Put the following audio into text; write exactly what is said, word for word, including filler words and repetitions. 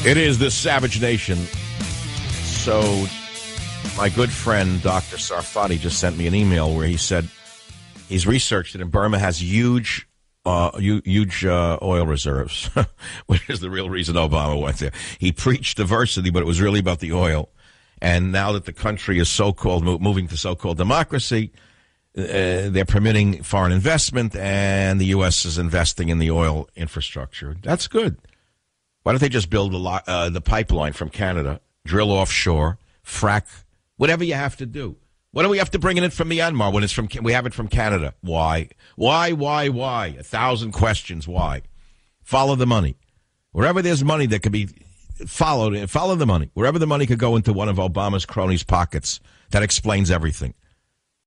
It is the Savage Nation. So, my good friend, Doctor Sarfati, just sent me an email where he said he's researched it, and Burma has huge, uh, huge uh, oil reserves, which is the real reason Obama went there. He preached diversity, but it was really about the oil. And now that the country is so-called moving to so-called democracy, uh, they're permitting foreign investment, and the U S is investing in the oil infrastructure. That's good. Why don't they just build a lot, uh, the pipeline from Canada, drill offshore, frack, whatever you have to do? Why do we have to bring it in from Myanmar when it's from we have it from Canada? Why? Why, why, why? A thousand questions. Why? Follow the money. Wherever there's money that could be followed, follow the money. Wherever the money could go into one of Obama's cronies' pockets, that explains everything.